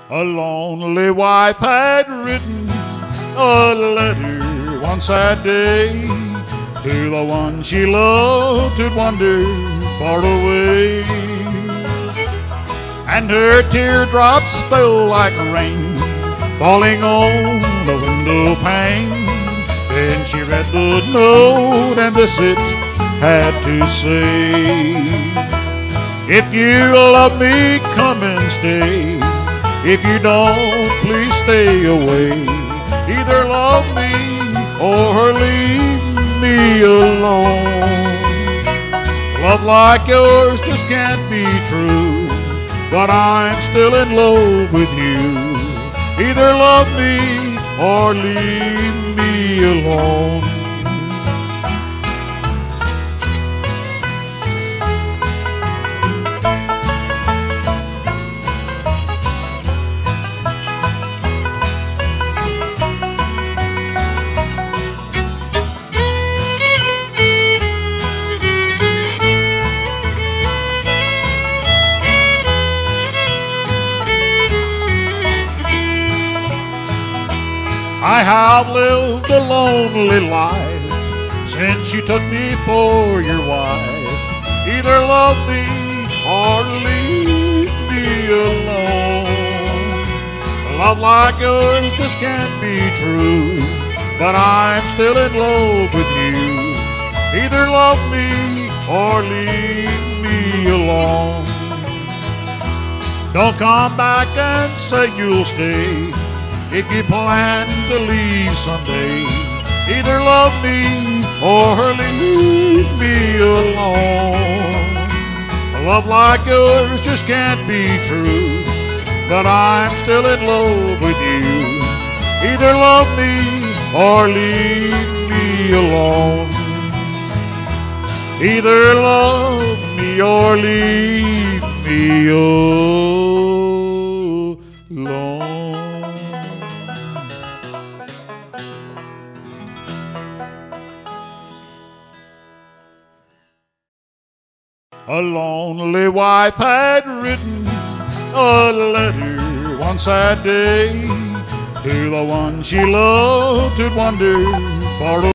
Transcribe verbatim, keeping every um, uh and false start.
A lonely wife had written a letter one sad day to the one she loved who'd wandered far away. And her teardrops fell like rain falling on the window pane. Then she read the note, and this it had to say: if you love me, come and stay. If you don't, please stay away. Either love me or leave me alone. Love like yours just can't be true, but I'm still in love with you. Either love me or leave me alone. I have lived a lonely life since you took me for your wife. Either love me or leave me alone. Love like yours just can't be true, but I'm still in love with you. Either love me or leave me alone. Don't come back and say you'll stay if you plan to leave someday. Either love me or leave me alone. A love like yours just can't be true, but I'm still in love with you. Either love me or leave me alone. Either love me or leave me alone. A lonely wife had written a letter one sad day to the one she loved who'd wandered far away.